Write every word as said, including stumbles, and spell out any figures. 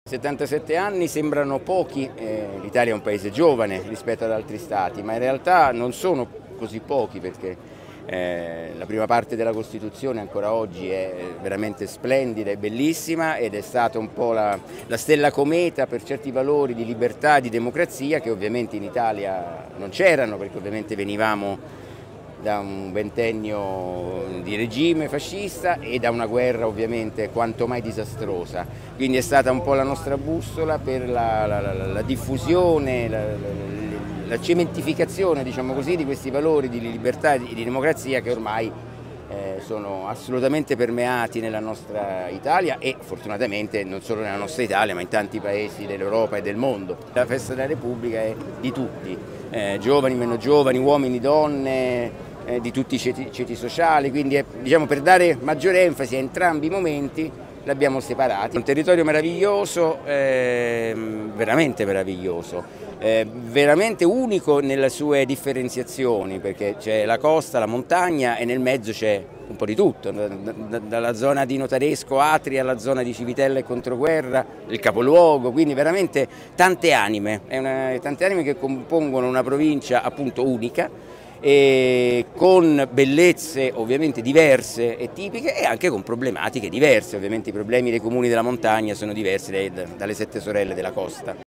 settantasette anni sembrano pochi, eh, l'Italia è un paese giovane rispetto ad altri stati, ma in realtà non sono così pochi perché eh, la prima parte della Costituzione ancora oggi è veramente splendida e bellissima ed è stata un po' la, la stella cometa per certi valori di libertà e di democrazia che ovviamente in Italia non c'erano, perché ovviamente venivamo da un ventennio di regime fascista e da una guerra ovviamente quanto mai disastrosa, quindi è stata un po' la nostra bussola per la, la, la, la diffusione, la, la, la cementificazione, diciamo così, di questi valori di libertà e di democrazia che ormai eh, sono assolutamente permeati nella nostra Italia e fortunatamente non solo nella nostra Italia ma in tanti paesi dell'Europa e del mondo. La festa della Repubblica è di tutti, eh, giovani, meno giovani, uomini, donne, Eh, di tutti i ceti, ceti sociali, quindi è, diciamo, per dare maggiore enfasi a entrambi i momenti l'abbiamo separati. Un territorio meraviglioso, eh, veramente meraviglioso, eh, veramente unico nelle sue differenziazioni, perché c'è la costa, la montagna e nel mezzo c'è un po' di tutto, da, da, dalla zona di Notaresco, Atri, alla zona di Civitella e Controguerra, il capoluogo, quindi veramente tante anime, è una, tante anime che compongono una provincia appunto unica, e con bellezze ovviamente diverse e tipiche e anche con problematiche diverse, ovviamente i problemi dei comuni della montagna sono diversi dalle sette sorelle della costa.